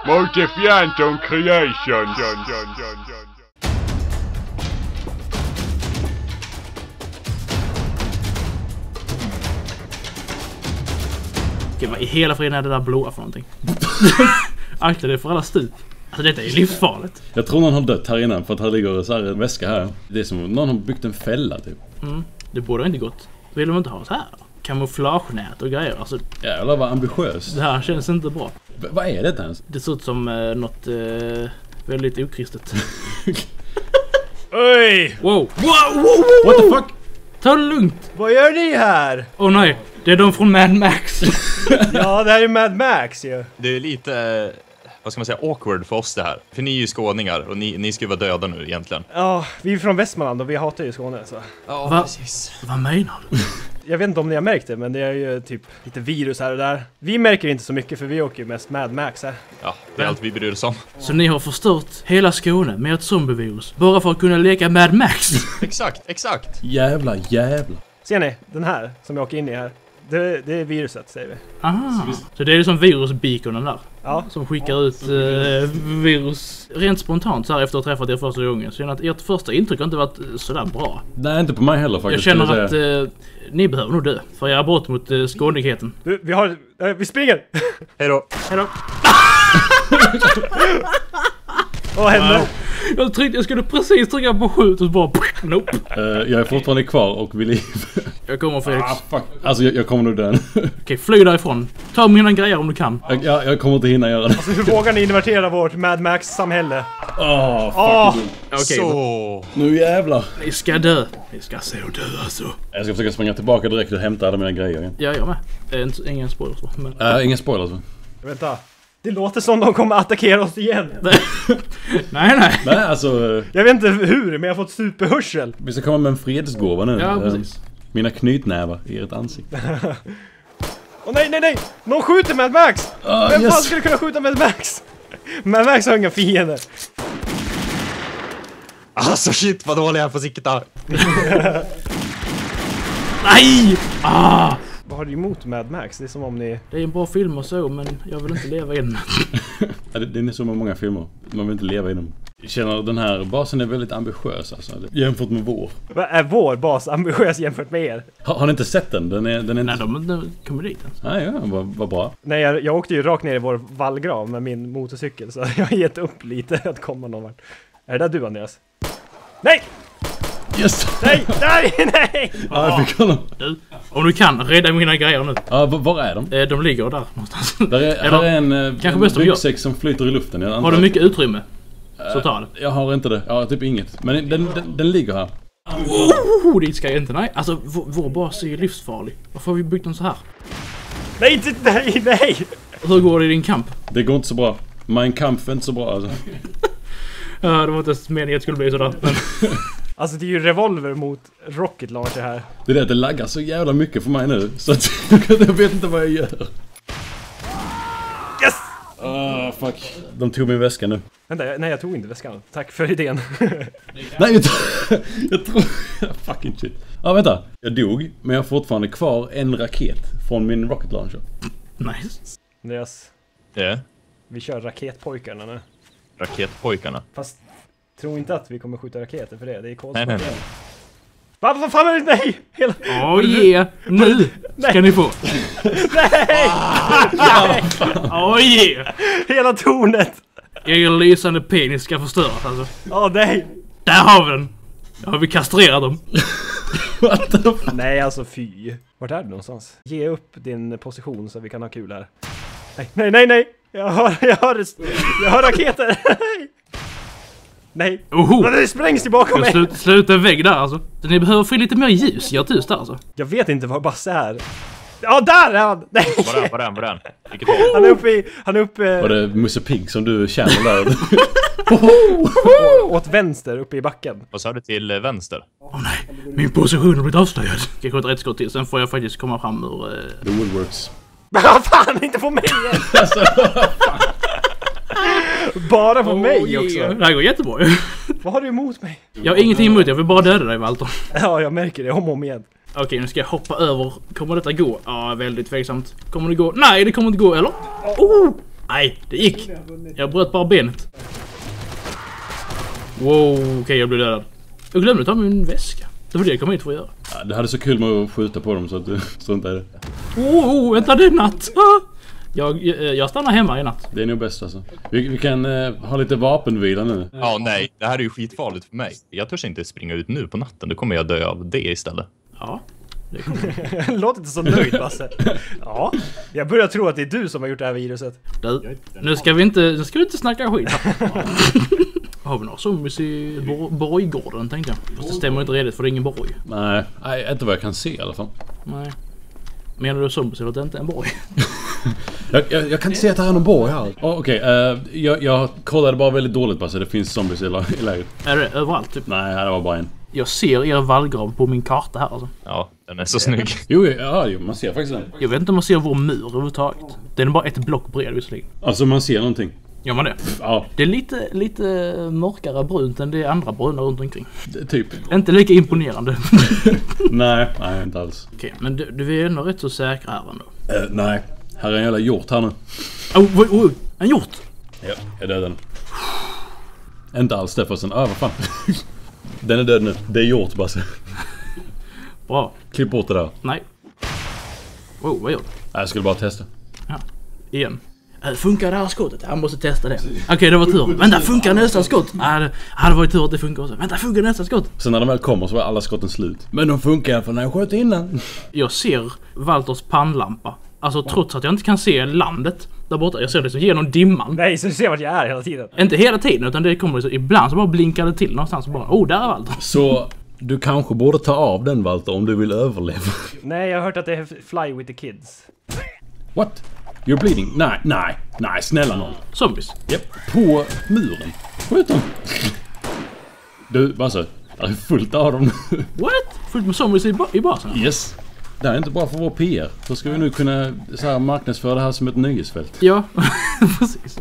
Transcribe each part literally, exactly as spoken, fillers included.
Multi-Phantom Creation. Okej, vad i hela friden är det där blåa för någonting? Akta det för alla stup. Alltså detta är livsfarligt. Jag tror någon har dött här innan för att här ligger så här en väska här. Det är som om någon har byggt en fälla typ. Mm, det borde inte gått. Vill de inte ha så här? Kamouflagenät och grejer. Alltså, jävlar vad ambitiös. det här känns inte bra. V- vad är det ens? Det ser ut som eh, något eh, väldigt okristet. Oj! Wow. Wow, wow, wow! What the fuck? Ta det lugnt. Vad gör ni här? Åh oh, nej, det är de från Mad Max. Ja, det här är Mad Max ju. Det är lite, vad ska man säga, awkward för oss det här. För ni är ju skåningar och ni, ni ska ju vara döda nu egentligen. Ja, vi är från Västmanland och vi hatar ju Skåne så. Ja, Va? precis. Vad menar du? Jag vet inte om ni har märkt det, men det är ju typ lite virus här och där. Vi märker inte så mycket för vi åker ju mest Mad Max här. Ja, det är allt vi bryr oss om. Så ni har förstört hela Skåne med ett zombievirus bara för att kunna leka Mad Max? Exakt, exakt. Jävla jävla. Ser ni? Den här som jag åker in i här. Det, det är viruset, säger vi. Aha. Så det är liksom virusbeaconen där. Ja. Som skickar ut eh, virus rent spontant så här efter att ha träffat er första gången. Så jag känner att ert första intryck har inte varit sådär bra. Nej, inte på mig heller faktiskt. Jag känner att eh, ni behöver nog dö för era brott mot eh, skånigheten. Du, vi har... Äh, vi springer! Hej då. Hejdå. Vad händer? Wow. Jag tryckte, jag skulle precis trycka på skjut och så bara... Nope. Uh, jag är fortfarande kvar och vill liv. Jag kommer Felix. Ah, fuck. Alltså jag, jag kommer nog dö. Okej, flyg därifrån. Ta mina grejer om du kan. Jag, jag, jag kommer inte hinna göra det. Alltså hur vågar ni invertera vårt Mad Max-samhälle? Åh, oh, fuck. Åh! Okej, Så. Nu jävlar. ni ska dö. Ni ska så dö alltså. Jag ska försöka springa tillbaka direkt och hämta alla mina grejer igen. Ja, jag med. Det är inte, ingen spoilers va? Men... Uh, ingen spoilers va? Vänta. Det låter som de kommer attackera oss igen. nej, nej. Nej, alltså... Uh, Jag vet inte hur, men jag har fått superhörsel. vi ska komma med en fredsgåva nu. Ja, Uh, precis. mina knytnävar i ert ansikte. Åh nej, nej, nej! Någon skjuter Mad Max! Ah, Vem yes. fan skulle kunna skjuta Mad Max? Mad Max har inga fiender. Alltså shit, vad dålig jag är på sikta. Nej! Ah! Vad har du emot Mad Max? Det är som om ni... Det är en bra film och så, men jag vill inte leva i den. Ja, det, det är så med många filmer. Man vill inte leva i dem. Jag känner att den här basen är väldigt ambitiös alltså. Jämfört med vår. Vad är vår bas ambitiös jämfört med er? Har, har ni inte sett den? Den är, den är Nej, inte... de, de kommer dit alltså. Nej, ja, vad, vad bra. Nej, jag, jag åkte ju rakt ner i vår vallgrav med min motorcykel, så jag har gett upp lite att komma någon vart. Är det där du, Andreas? Nej! Yes! Nej! Nej! Nej! Ja, jag fick honom. Du, om du kan, rädda mina grejer nu. Ja, var, var är de? Eh, De ligger där någonstans. Där är, Eller, här är en, eh, kanske en bäst de gör. ryggsäck som flyter i luften. Jag antar har du att- mycket utrymme? Så ta det. Jag har inte det. Jag har typ inget. Men den, den, den ligger här. Oh, dit ska jag inte. Nej, alltså vår, vår bas är ju livsfarlig. Varför har vi byggt den så här? Nej, inte, nej, nej! Hur går det i din kamp? Det går inte så bra. Mein Kampf är inte så bra alltså. Ja, det var inte ens meningen att det skulle bli sådär. Men... Alltså det är ju revolver mot rocket launcher här. Det är det att det laggar så jävla mycket för mig nu. Så att jag vet inte vad jag gör. Yes! Ah, fuck. De tog min väska nu. Vänta, jag, nej jag tog inte väskan. Tack för idén. Nej, jag, jag tror... Fucking shit. Ja, ah, vänta. Jag dog, men jag har fortfarande kvar en raket från min rocket launcher. Nice. Andreas, Ja, vi kör raketpojkarna nu. raketpojkarna. Fast tro inte att vi kommer skjuta raketer för det. Det är kolsvart. Nej, nej, nej. Va, vad fan är det? Nej! Hela... Åh yeah! Nu ska ni få. Nej! Åh yeah! Hela tornet! Er lysande penis ska förstöras alltså. Åh nej! Där har vi den! Där har vi kastrerat dem. What the fuck? Nej, alltså fy. Vart är du någonstans? Ge upp din position så vi kan ha kul här. Nej, nej, nej, nej! Jag har, jag har, jag har raketer! Nej! Oho! Det sprängs tillbaka mig! Slut, sluta en vägg där alltså. Ni behöver få lite mer ljus. Gör ljus där alltså. Jag vet inte var Basse är. Ja, där är han! Nej! Var den, var den, var den? Vilket håll? Han är uppe i... Han är uppe... Var det Musse Pigg som du känner där? Åt vänster, uppe i backen. Vad sa du till eh, vänster? Åh nej, min position har blivit avslöjad. Ska jag skjuta ett skott till, sen får jag faktiskt komma fram ur... Eh... The woodworks. Men vad fan, inte på mig igen! Bara på mig också. Yeah. Det här går jättebra. Vad har du emot mig? Jag har ingenting emot, jag vill bara döda dig Walter. Ja, jag märker det om och om igen. Okej, nu ska jag hoppa över. Kommer detta gå? Ja, väldigt tveksamt. Kommer det gå? Nej, det kommer inte gå, eller? Oh! Nej, det gick. Jag bröt bara benet. Wow, okej okay, jag blev dödad. Jag glömde ta min väska. Det var det jag kom hit för att göra. Ja, det hade så kul med att skjuta på dem så att du struntar i det. Oh, oh, vänta, det är natt. Ah! Jag, jag, jag stannar hemma i natt. Det är nog bäst alltså. Vi, vi kan uh, ha lite vapenvila nu. Ja, nej. Det här är ju skitfarligt för mig. Jag törs inte springa ut nu på natten. Då kommer jag dö av det istället. Ja, det kommer. Låter inte så nöjd, Basse. Ja, jag börjar tro att det är du som har gjort det här viruset. Du, nu ska vi inte, nu ska vi inte snacka skit. Har vi några zombies i bor- borggården tänkte jag. Fast det stämmer inte redigt för det är ingen borg. Nej, nej, inte vad jag kan se i alla fall. Nej. Menar du zombies eller att det inte är en borg? jag, jag, jag kan inte se att det är någon borg här. Oh, Okej, okay, uh, jag, jag kollade bara väldigt dåligt bara så det finns zombies i, la- i läget. Är det överallt typ? Nej, det var bara en. Jag ser er vallgrav på min karta här alltså. Ja, den är så snygg. Jo, ja, jo, man ser faktiskt den. Jag vet inte om man ser vår mur överhuvudtaget. Den är bara ett block bred visserligen. Alltså man ser någonting. Gör man det? Ja, Det är lite, lite mörkare brunt än det andra bruna runt omkring. det, typ. Inte lika imponerande. nej, nej, inte alls. Okej, men du, du är ändå rätt så säkra här ändå. Uh, nej, här är en jävla hjort här nu. Oh, oj, oj, en hjort! Ja, jag dödade den. Inte alls det förresten. Ah, vad fan. Den är död nu. Det är hjort bara så. Bra. Klipp bort det där. Nej. Oh, vad gör du? Nej, jag skulle bara testa. Ja, igen. Äh, funkar det här skottet? Jag måste testa det. Okej, okay, det var tur. Vänta, funkar nästa skott? Äh, det hade varit tur att det funkar också. Vänta, funkar nästa skott? Sen när de väl kommer så var alla skotten slut. Men de funkar för när jag sköt innan. Jag ser Walters pannlampa. Alltså trots att jag inte kan se landet där borta. Jag ser det som genom dimman. Nej, så du ser vart jag är hela tiden. Inte hela tiden, utan det kommer så ibland så bara blinkar det till någonstans och bara, oh, där är Walter. Så du kanske borde ta av den, Walter, om du vill överleva. Nej, jag har hört att det är Fly with the Kids. What? You're bleeding? Nej, nej, nej, snälla någon. Zombies. Japp, på muren. Skjut dem. Du, Basse, det är fullt av dem. What? Fullt med zombies i, ba- i basen? Yes. Det här är inte bra för vår P R. Så ska vi nu kunna så här, marknadsföra det här som ett nöjesfält. Ja, precis.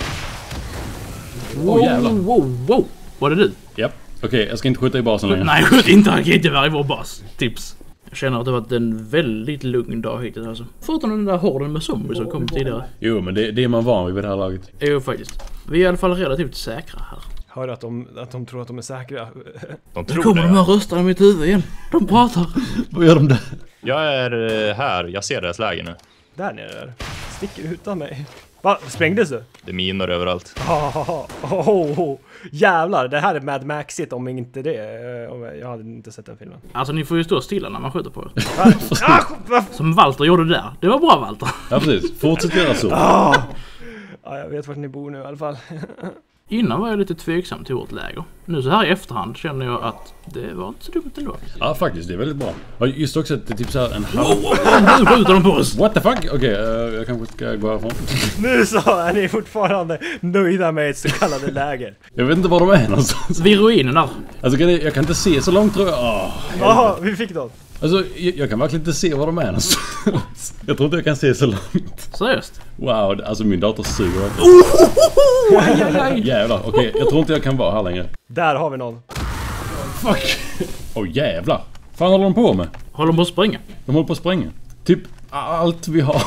Wow, Åh, jävlar. wow, wow. Var det du? Japp. Okej, okay, jag ska inte skjuta i basen längre. Nej, skjut inte raketgevär i vår bas. Tips. Jag känner att det har varit en väldigt lugn dag hittills alltså. Förutom den där horden med zombies som kom tidigare. Jo, men det, det är man van vid vid det här laget. Jo, faktiskt. Vi är i alla fall relativt säkra här. Hör att de, att de tror att de är säkra. De Nu tror kommer det. de här rösterna i mitt huvud igen. De pratar. Vad gör de där? Jag är eh, här. Jag ser deras läge nu. Där nere där. Sticker utan mig. Va? Sprängdes du? Det är minor överallt. Oh, oh, oh. Jävlar, det här är Mad Maxigt om inte det. Om jag hade inte sett den filmen. Alltså, ni får ju stå stilla när man skjuter på er. Ah, va? Som Walter gjorde där. Det var bra, Walter. Ja, precis. Fortsätt göra så. Ah. Ja, jag vet vart ni bor nu i alla fall. Innan var jag lite tveksam till vårt läger. Nu så här i efterhand känner jag att det var inte så dumt ändå. Ja, faktiskt. Det är väldigt bra. Och just också att det är typ så här en halv... Nu skjuter de på oss! What the fuck? Okej, okay, uh, jag kanske ska gå härifrån. Nu så är ni fortfarande nöjda med ett så kallade läger. Jag vet inte var de är någonstans. Vid ruinen där. Alltså, kan jag, jag kan inte se så långt tror jag. Åh, Jaha, vi fick dem. alltså, jag, jag kan verkligen inte se var de är någonstans. Jag tror inte jag kan se så långt. Seriöst? Wow, alltså min dator suger. Aj, aj, aj. Jävlar, okej. Okay, jag tror inte jag kan vara här längre. Där har vi någon. Fuck! Åh oh, jävlar. Fan håller de på med? Håller de på att springa? De håller på att spränga. Typ allt vi har.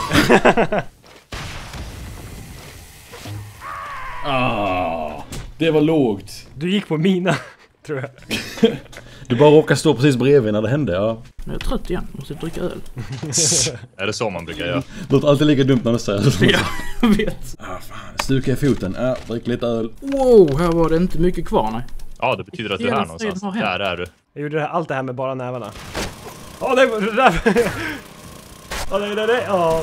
ah, det var lågt. Du gick på mina, tror jag. Du bara råkade stå precis bredvid när det hände, ja. Nu är jag trött igen. Måste dricka öl. Är det så man brukar göra? Det låter alltid lika dumt när du säger så. Ja, jag vet. Ah, fan. Stuka i foten. Ja, drick lite öl. Wow, här var det inte mycket kvar, nej. Ja, det betyder att du är här någonstans. Där är du. Jag gjorde det här, allt det här med bara nävarna. Åh, oh, det var det där. Åh, nej, nej, nej. Åh.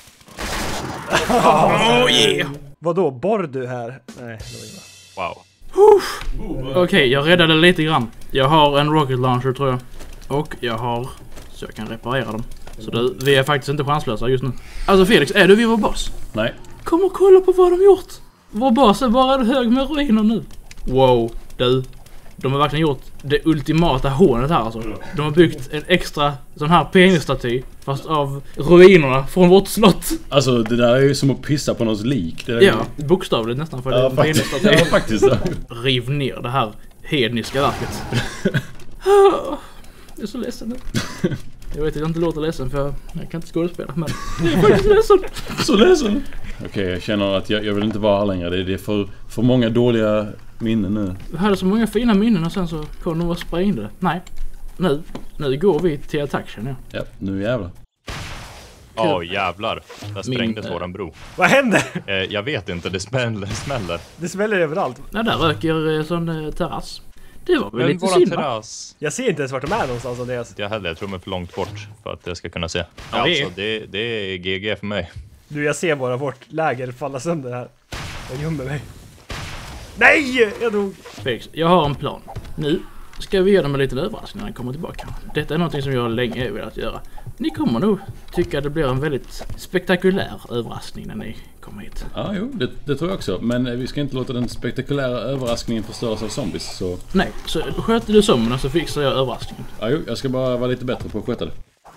Oh yeah! Vadå, borr du här? Nej, det var illa. Wow. Okej, okay, jag räddade lite grann. Jag har en rocket launcher tror jag. Och jag har... Så jag kan reparera dem. Så du, vi är faktiskt inte chanslösa just nu. Alltså Felix, är du vid vår bas? Nej. Kom och kolla på vad de gjort. Vår bas är bara hög med ruiner nu. Wow, du. De har verkligen gjort det ultimata hånet här alltså. De har byggt en extra sån här penisstaty. Fast av ruinerna från vårt slott. Alltså det där är ju som att pissa på någons lik. Det där Ja, bokstavligt nästan för ja, det är en faktiskt. penisstaty. Ja, faktiskt. Ja. Riv ner det här hedniska verket. Jag är så ledsen nu. Jag vet att jag inte låter ledsen för jag, jag kan inte skådespela, men jag är faktiskt ledsen. Så ledsen. Okej, okay, jag känner att jag, jag vill inte vara här längre. Det är, det är för, för många dåliga minnen nu. Vi hade så många fina minnen och sen så kom de och sprängde. Nej, nu, nu går vi till attack, känner jag. Ja, nu jävlar. Ja, oh, jävlar. Där sprängdes Min, våran bro. Vad händer? Eh, jag vet inte, det smäller. smäller. Det smäller överallt. Ja, där röker eh, sån eh, terrass. Det var väl Men lite våran synd, terrass. Jag ser inte ens vart de är någonstans, Andreas. Jag heller, jag tror de är för långt bort för att jag ska kunna se. Ja, Ja, alltså, det, det är G G för mig. Du, jag ser bara vårt läger falla sönder här. Jag gömmer mig. Nej! Jag dog. Felix, jag har en plan. Nu ska vi ge dem en liten överraskning när de kommer tillbaka. Detta är någonting som jag länge velat göra. Ni kommer nog tycka att det blir en väldigt spektakulär överraskning när ni kommer hit. Ja, jo, det, det tror jag också. Men vi ska inte låta den spektakulära överraskningen förstöras av zombies, så... Nej, så sköter du zombierna så fixar jag överraskningen. Ja, jo, jag ska bara vara lite bättre på att sköta det.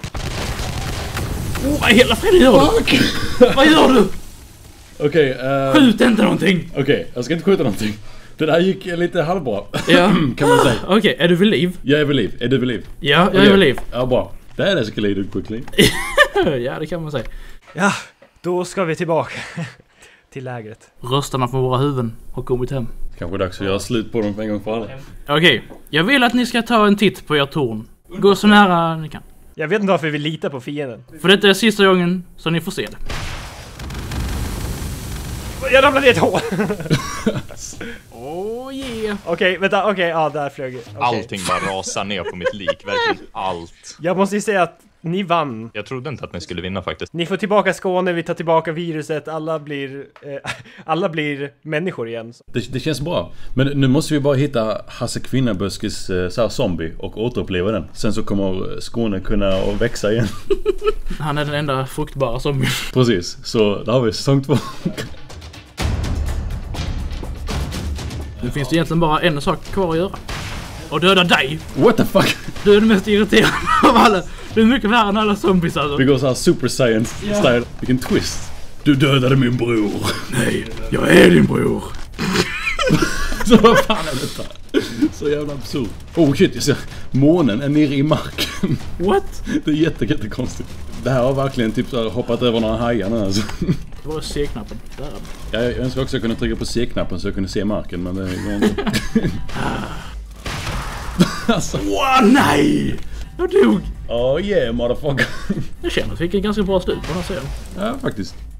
Åh, vad i hela friden gör du? Vad gör du? Okej, okay, uh... Skjut inte någonting! Okej, okay, jag ska inte skjuta någonting. Det där gick lite halvbra. Ja. Kan man säga. Okej, okay, är du vid liv? Jag är vid liv. Är du vid liv? Ja, jag okay. är vid liv. Ja, bra. Det är escalated quickly. Ja, det kan man säga. Ja, då ska vi tillbaka till lägret. Rösterna från våra huvuden har kommit hem. Kanske dags att göra slut på dem för en gång för alla. Okej, okay, jag vill att ni ska ta en titt på er torn. Gå så nära ni kan. Jag vet inte varför vi litar på fienden. För detta är sista gången så ni får se det. Jag ramlade i ett hål. Oh yeah. Okej, okay, vänta, okej, okay, ja, där flög okay. Allting bara rasar ner på mitt lik, verkligen allt. Jag måste ju säga att ni vann. Jag trodde inte att ni skulle vinna faktiskt. Ni får tillbaka Skåne, vi tar tillbaka viruset, alla blir eh, alla blir människor igen. Det, det känns bra. Men nu måste vi bara hitta Hasse Kvinnaböskes eh, så här zombie och återuppleva den. Sen så kommer Skåne kunna växa igen. Han är den enda fruktbara zombien. Precis, så där har vi säsong två. Nu finns det egentligen bara en sak kvar att göra. Och döda dig. What the fuck? Du är den mest irriterande av alla. Du är mycket värre än alla zombies alltså. Vi går så här super science yeah. style. Vilken twist. Du dödade min bror. Nej, jag är din bror. Så vad fan är detta? Så jävla absurd. Oh shit, jag ser månen är nere i marken. What? Det är jätte, jättekonstigt. Det här har verkligen typ så här hoppat över några hajar nu alltså. Det var C-knappen. Där. Ja, jag önskar också kunna trycka på C-knappen så jag kunde se marken, men det går inte. Alltså. Wow, nej! Jag dog! Oh yeah, motherfucker. Jag känner att vi fick en ganska bra slut på den här serien. Ja, faktiskt.